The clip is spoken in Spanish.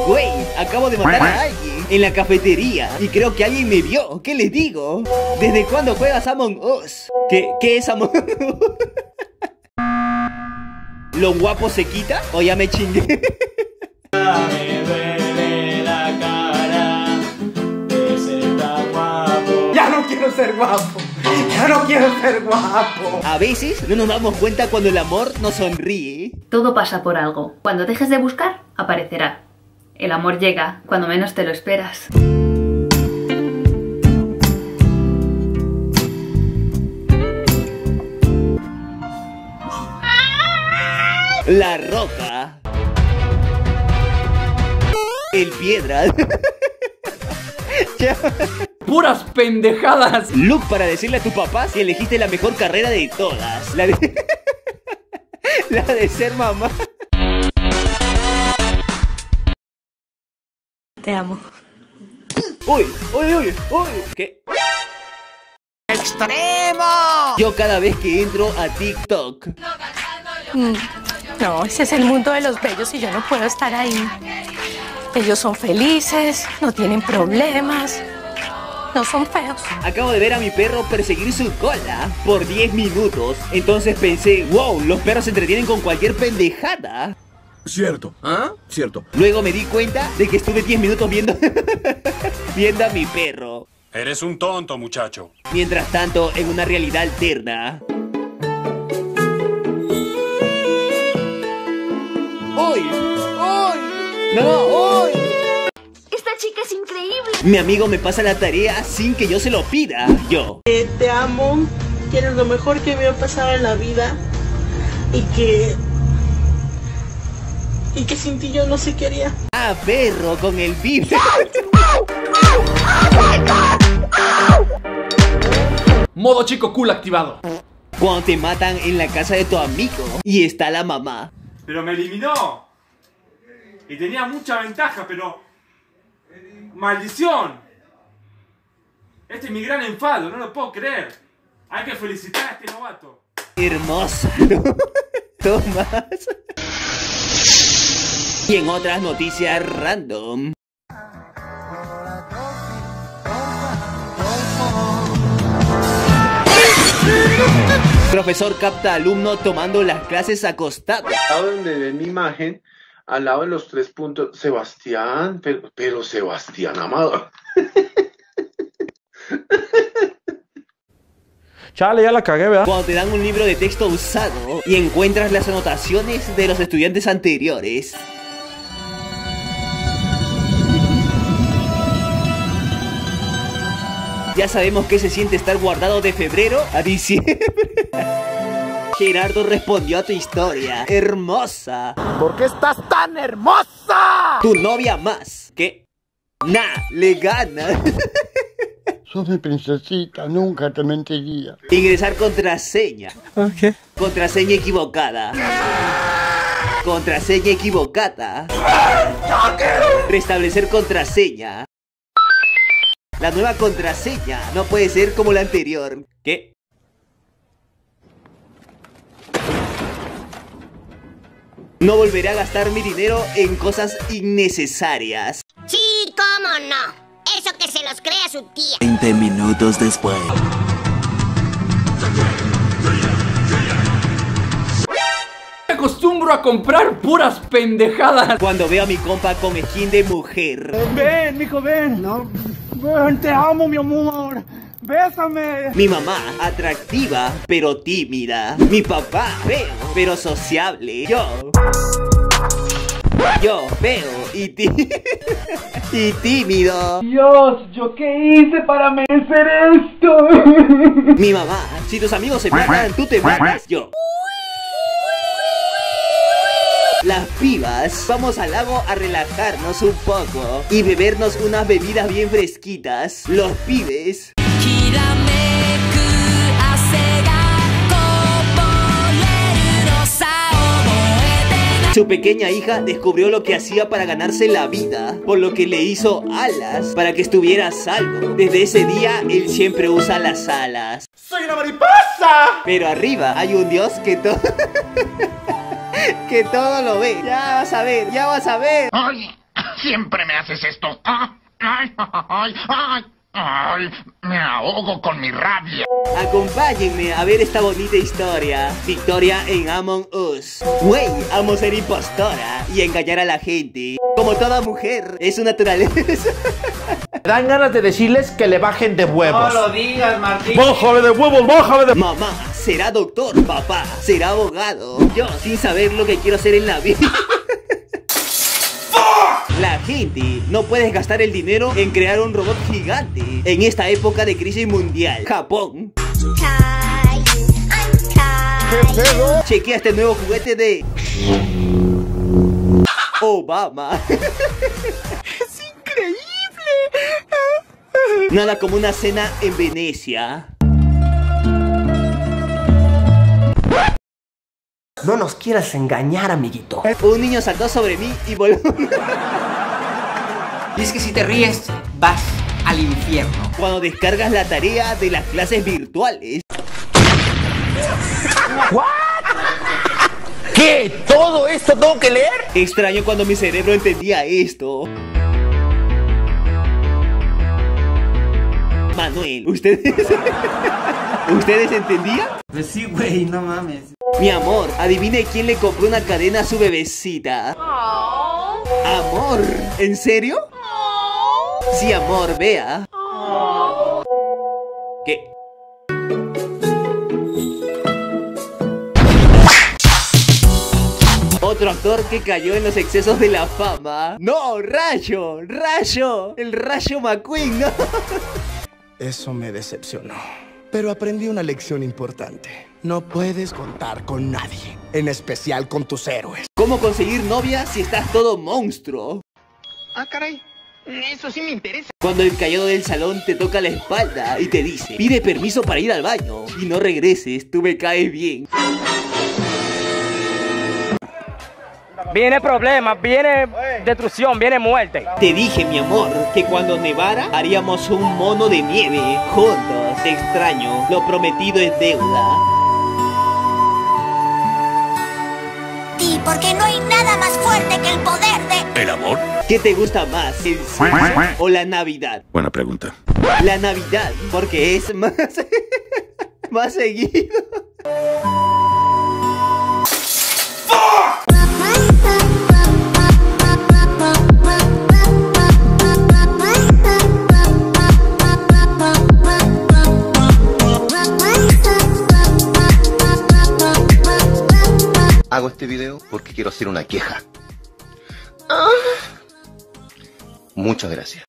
Güey, acabo de matar a alguien en la cafetería y creo que alguien me vio. ¿Qué les digo? ¿Desde cuándo juegas Among Us? ¿Qué es Among Us? ¿Lo guapo se quita? ¿O ya me chingué? Me duele la cara de ser tan guapo. Ya no quiero ser guapo. Ya no quiero ser guapo. A veces no nos damos cuenta cuando el amor nos sonríe. Todo pasa por algo. Cuando dejes de buscar, aparecerá. El amor llega cuando menos te lo esperas. La Roca. El Piedra. Puras pendejadas. Luke para decirle a tu papá si elegiste la mejor carrera de todas. La de, la de ser mamá. Te amo. Uy. ¿Qué? ¡Extremo! Yo cada vez que entro a TikTok. No, ese es el mundo de los bellos y yo no puedo estar ahí. Ellos son felices, no tienen problemas, no son feos. Acabo de ver a mi perro perseguir su cola por 10 minutos. Entonces pensé, wow, los perros se entretienen con cualquier pendejada. Cierto, ¿ah? Cierto. Luego me di cuenta de que estuve 10 minutos viendo viendo a mi perro. Eres un tonto, muchacho. Mientras tanto, en una realidad alterna. ¡Uy! ¡No! ¡Uy! Esta chica es increíble. Mi amigo me pasa la tarea sin que yo se lo pida. Yo. Te amo, que eres lo mejor que me ha pasado en la vida y que sin ti yo no sé qué haría. Ah, perro, con el bip. Modo chico cool activado. Cuando te matan en la casa de tu amigo y está la mamá. Pero me eliminó. Y tenía mucha ventaja, pero... ¡Maldición! Este es mi gran enfado, no lo puedo creer. Hay que felicitar a este novato. Hermosa, ¿no? Tomás. Y en otras noticias random. Profesor capta alumno tomando las clases acostado. Al lado donde ven mi imagen, al lado de los 3 puntos, Sebastián, pero Sebastián, amado. Chale, ya la cagué, ¿verdad? Cuando te dan un libro de texto usado y encuentras las anotaciones de los estudiantes anteriores. Ya sabemos qué se siente estar guardado de febrero a diciembre. Gerardo respondió a tu historia. Hermosa. ¿Por qué estás tan hermosa? Tu novia más. ¿Qué? Nah, le gana. Sos mi princesita, nunca te mentiría. Ingresar contraseña. Ok. Contraseña equivocada. Contraseña equivocada. Restablecer contraseña. La nueva contraseña no puede ser como la anterior. ¿Qué? No volveré a gastar mi dinero en cosas innecesarias. Sí, cómo no. Eso que se los crea su tía. 20 minutos después. Me acostumbro a comprar puras pendejadas. Cuando veo a mi compa con skin de mujer. Ven, mijo, ven. No, ven, te amo, mi amor. Bésame. Mi mamá, atractiva, pero tímida. Mi papá, feo, pero sociable. Yo, feo y tímido. Dios, ¿yo qué hice para merecer esto? Mi mamá, si tus amigos se matan, tú te matas. Yo. Las pibas, vamos al lago a relajarnos un poco y bebernos unas bebidas bien fresquitas. Los pibes. Su pequeña hija descubrió lo que hacía para ganarse la vida, por lo que le hizo alas para que estuviera a salvo. Desde ese día, él siempre usa las alas. ¡Soy una mariposa! Pero arriba hay un dios que todo... que todo lo ve. Ya vas a ver, ya vas a ver. ¡Ay! Siempre me haces esto. Ay, me ahogo con mi rabia. Acompáñenme a ver esta bonita historia. Victoria en Among Us. Güey, amo ser impostora y engañar a la gente. Como toda mujer, es su naturaleza. Dan ganas de decirles que le bajen de huevos. No lo digas, Martín. ¡Bájale de huevos, bájale de... Mamá será doctor, papá será abogado. Yo sin saber lo que quiero hacer en la vida. La gente no puede gastar el dinero en crear un robot gigante en esta época de crisis mundial. Japón. ¿Qué pedo? Chequea este nuevo juguete de Obama. ¡Es increíble! Nada como una cena en Venecia. No nos quieras engañar, amiguito. Un niño saltó sobre mí y voló. Y es que si te ríes, vas al infierno. Cuando descargas la tarea de las clases virtuales. ¿What? ¿Qué? ¿Todo esto tengo que leer? Extraño cuando mi cerebro entendía esto. Manuel, ¿ustedes entendían? Pues sí, güey, no mames. Mi amor, adivine quién le compró una cadena a su bebecita. Amor, ¿en serio? Sí, amor, vea. ¿Qué? Otro actor que cayó en los excesos de la fama. ¡No! ¡Rayo! ¡Rayo! ¡El Rayo McQueen! ¡No! Eso me decepcionó. Pero aprendí una lección importante. No puedes contar con nadie, en especial con tus héroes. ¿Cómo conseguir novia si estás todo monstruo? Ah, caray. Eso sí me interesa. Cuando el callado del salón te toca la espalda y te dice: pide permiso para ir al baño y no regreses, tú me caes bien. Viene problemas, viene destrucción, viene muerte. Te dije, mi amor, que cuando nevara haríamos un mono de nieve juntos. Te extraño, lo prometido es deuda. Sí, porque no hay nada más fuerte que el poder de... ¿El amor? ¿Qué te gusta más, el sexo o la Navidad? Buena pregunta. La Navidad, porque es más... más seguido. Hago este video porque quiero hacer una queja. Muchas gracias.